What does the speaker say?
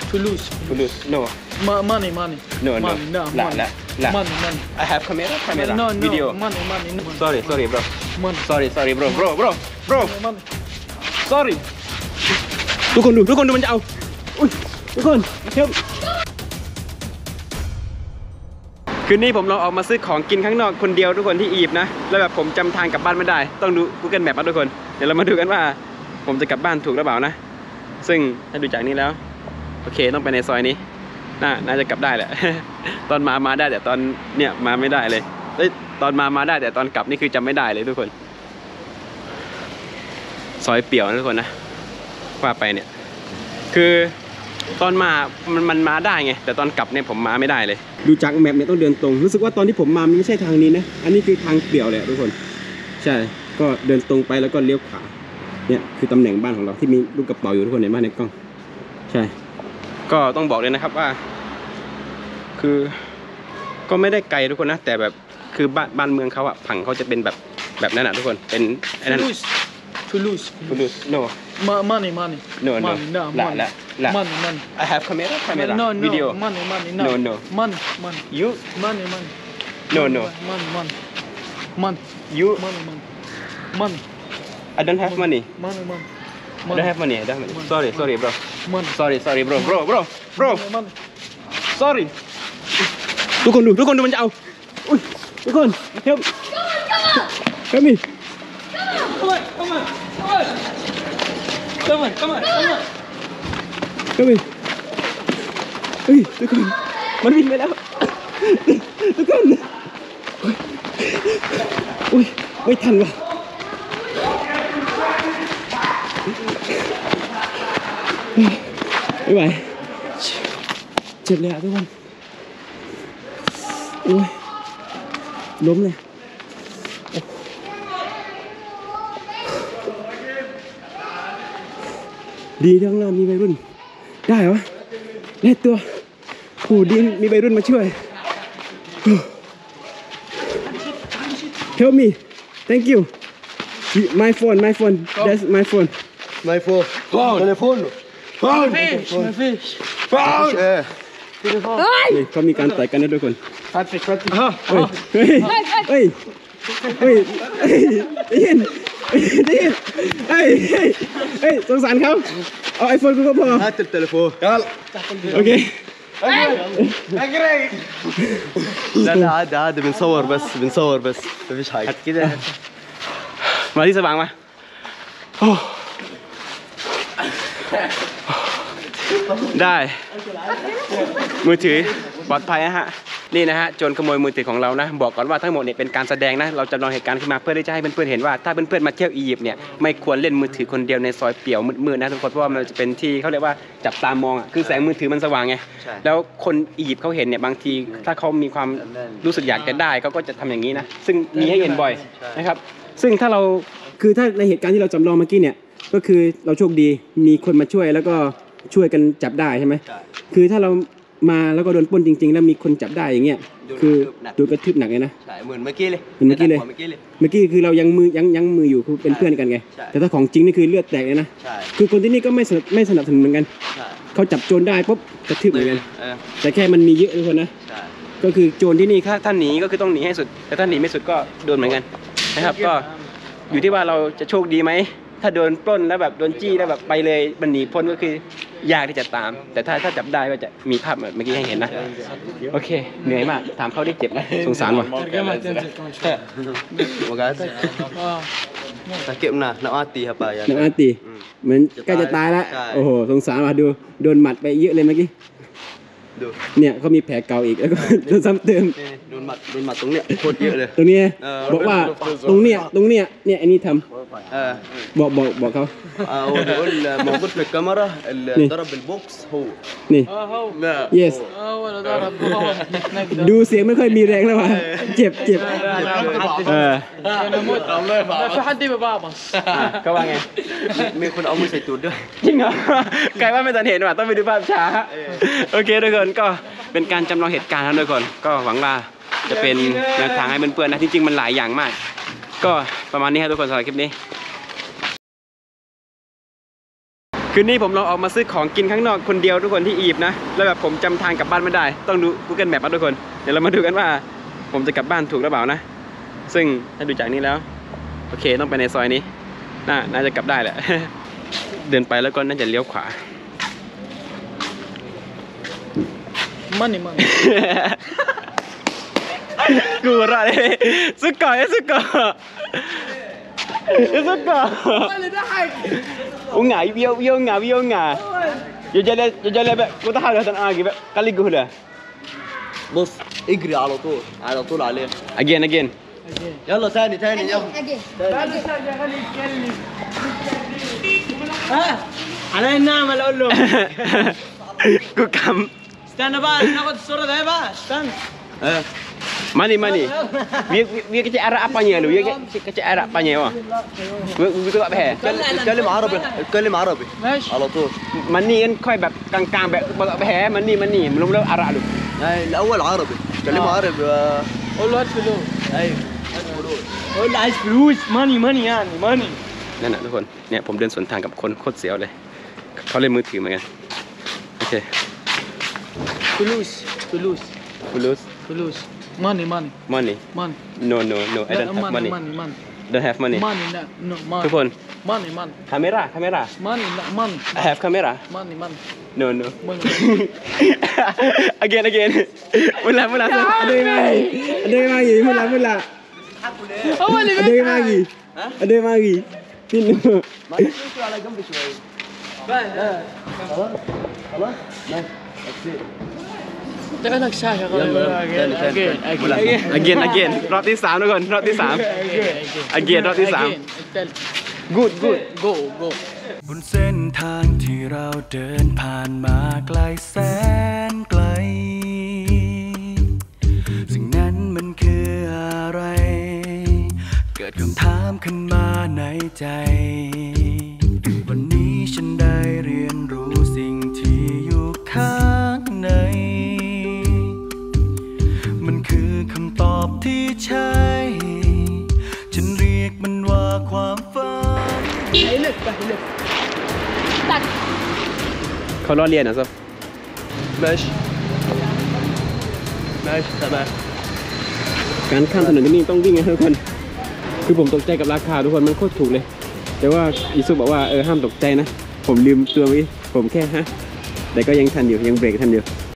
فلوس فلوس no money no لا لا money I have camera no video money no sorry bro money sorry bro money sorry ทุกคนดูมันจะเอาอุ้ยทุกคนเฮ้ยคืนนี้ผมลองออกมาซื้อของกินข้างนอกคนเดียวทุกคนที่อียิปต์นะแล้วแบบผมจำทางกลับบ้านไม่ได้ต้องดู Google Map นะทุกคนเดี๋ยวเรามาดูกันว่าผมจะกลับบ้านถูกหรือเปล่านะซึ่งถ้าดูจากนี้แล้วโอเคต้องไปในซอยนี้น่าจะกลับได้แหละ ตอนมาได้แต่ตอนเนี่ยมาไม่ได้เลยตอนมาได้แต่ตอนกลับนี่คือจำไม่ได้เลยทุกคนซอยเปี่ยวนะทุกคนนะว่าไปเนี่ยคือตอนมามันมาได้ไงแต่ตอนกลับเนี่ยผมมาไม่ได้เลยดูจากแมปเนี่ยต้องเดินตรงรู้สึกว่าตอนที่ผมมามันไม่ใช่ทางนี้นะอันนี้คือทางเปี่ยวเลยทุกคนใช่ก็เดินตรงไปแล้วก็เลี้ยวขวาเนี่ยคือตำแหน่งบ้านของเราที่มีลูกกระเป๋าอยู่ทุกคนเห็นบ้านในกล้องใช่ก็ต้องบอกเลยนะครับว่าคือก็ไม่ได้ไกลทุกคนนะแต่แบบคือบ้านเมืองเขาอะผังเขาจะเป็นแบบนั้นอะทุกคนเป็นไอ้นั่น فلوس no money no money I have camera no video money no money you money no money you money I don't have money money I don't have money sorry bro money sorry bro money sorry ทุกคนดูมันจะเอาอุ้ยทุกคนhelp me come on เฮ้ยทุกคนมันวิ่งไปแล้วทุกคนอุ้ยไม่ทันว่ะไม่ไหวเจ็บเลยอ่ะทุกคนโอ้ยล้มเลยดีทั้งนั้นมีวัยรุ่นได้เหรอได้ตัวโหดีมีวัยรุ่นมาช่วย Help me thank you my phone that's my phone telephone fish เขามีการต่อยกันนะทุกคน catfish เฮ้ยได้ยินสงสารเขาเอาไอโฟนกูก็พอ هات التليفون يلا โอเค لا عادي بنصور بس ما فيش حاجه كده มาที่สว่างมาได้มือถือปลอดภัยนะฮะนี่นะฮะโจรขโมยมือถือของเรานะบอกก่อนว่าทั้งหมดเนี่ยเป็นการแสดงนะเราจำลองเหตุการณ์ขึ้นมาเพื่อที่จะให้เพื่อนๆเห็นว่าถ้าเพื่อนๆมาเที่ยวอียิปต์เนี่ยไม่ควรเล่นมือถือคนเดียวในซอยเปี่ยวมืดๆนะทุกคนเพราะว่ามันจะเป็นที่เขาเรียกว่าจับตามองอ่ะคือแสงมือถือมันสว่างไงแล้วคนอียิปต์เขาเห็นเนี่ยบางทีถ้าเขามีความรู้สึกอยากจะได้เขาก็จะทำอย่างนี้นะซึ่งมีให้เห็นบ่อยนะครับซึ่งถ้าเราคือถ้าในเหตุการณ์ที่เราจำลองเมื่อกี้เนี่ยก็คือเราโชคดีมีคนมาช่วยแล้วก็ช่วยกันจับได้ใช่ไหมคือถ้าเรามาแล้วก็โดนปล้นจริงๆแล้วมีคนจับได้อย่างเงี้ยคือโดนกระทืบหนักเลยนะใช่เหมือนเมื่อกี้เลยเมื่อกี้คือเรายังมืออยู่คือเป็นเพื่อนกันไงแต่ถ้าของจริงนี่คือเลือดแตกเลยนะคือคนที่นี่ก็ไม่สนับสนุนเหมือนกันเขาจับโจรได้ปุ๊บกระทืบเหมือนกันแต่แค่มันมีเยอะทุกคนนะก็คือโจรที่นี่ถ้าหนีก็คือต้องหนีให้สุดแต่ถ้าหนีไม่สุดก็โดนเหมือนกันนะครับก็อยู่ที่ว่าเราจะโชคดีไหมถ้าโดนปล้นแล้วแบบโดนจี้แล้วแบบไปเลยมันหนีพ้นก็คือยากที่จะตามแต่ถ้าจับได้ก็จะมีภาพแบบเมื่อกี้ให้เห็นนะโอเคเหนื่อยมากถามเขาได้เจ็บไหมสงสารว่ะ ركبنا نقاتي هبا يعني นักอาตีเหมือนใกล้จะตายแล้วโอ้โหสงสารว่ะดูโดนหมัดไปเยอะเลยเมื่อกี้เนี่ยเขามีแผลเก่าอีกแล้วก็โดนซ้ำเติมโดนหมัดตรงเนี้ยโคตรเยอะเลยตรงนี้บอกว่าตรงเนี้ยเนี่ยอันนี้ทำบอกเขา بقول موجود في الكاميرا اللي ضرب البوكس هو นี่ yes ดูเสียงไม่ค่อยมีแรงแล้วว่ะเจ็บ في حد ببعبص ก็ว่าไงมีคนเอามือใส่ตูดด้วยจริงเหรอใครว่าไม่ทันเห็นว่ะต้องไปดูภาพช้าโอเคทุกคนก็เป็นการจำลองเหตุการณ์นะทุกคนก็หวังว่าจะเป็นแนวทางให้เพื่อนๆนะจริงๆมันหลายอย่างมากก็ประมาณนี้ครับทุกคนสำหรับคลิปนี้คืนนี้ผมลองออกมาซื้อของกินข้างนอกคนเดียวทุกคนที่อียิปต์นะแล้วแบบผมจำทางกลับบ้านไม่ได้ต้องดู Google Map ทุกคนเดี๋ยวเรามาดูกันว่าผมจะกลับบ้านถูกหรือเปล่านะซึ่งถ้าดูจากนี้แล้วโอเคต้องไปในซอยนี้น่าจะกลับได้แหละ เดินไปแล้วก็น่าจะเลี้ยวขวา money กูระเลยสุกก่อนสุกก่อนสุกก่อนอุ้งหงายเบี้ยวหงายอย่าจะเลยแบบกูต้องหาเรื่องอะไรแบบกะลิกูเลย بص اجري على طول عليه again يلا ثاني يلا على النعمة اقول له กูก استنى بقى ناخد الصورة ده بقى استنى money dia kecil Arab apanya lu dia kecil Arab apanya wah begitu tak faham اتكلم عربي ماشي على طول money kan ค่อยแบบกลางๆแบบtak faham money belum Arab lu الاول عربي اتكلموا عربي قول له هات فلوس ايوه هات فلوس قول له عايز فلوس ماني يعني ماني นั่นนะทุกคนเนี่ยผมเดินสวนทางกับคนโคตรเสียวเลยเขาเล่นมือถือเหมือนกันโอเค فلوس money money no I don't have money don't have money money no ทุกคน money คาเมร่า money I have camera money no money again mula ada yang lagi mula هو اللي ada yang lagi sini ما تمشوا على جنب شويه خلاص تقلك شاشه again รอบที่3ทุกคนรอบที่3 again รอบที่3 good go บนเส้นทางที่เราเดินผ่านมาไกลแสนไกลสิ่งนั้นมันคืออะไร เกิดคำถามขึ้นมาในใจ วันนี้ฉันได้เรียนรู้สิ่งที่อยู่ข้างใน มันคือคำตอบที่ใช่ ฉันเรียกมันว่าความฝันเขาล้อเลียนนะซอ ماشي تمام การข้ามถนนที่นี่ต้องวิ่งไงทุกคนคือผมตกใจกับราคาทุกคนมันโคตรถูกเลยแต่ว่าอิซุบอกว่าห้ามตกใจนะผมลืมตัวไว้ผมแค่แต่ก็ยังทันอยู่ยังเบรกทันอยู่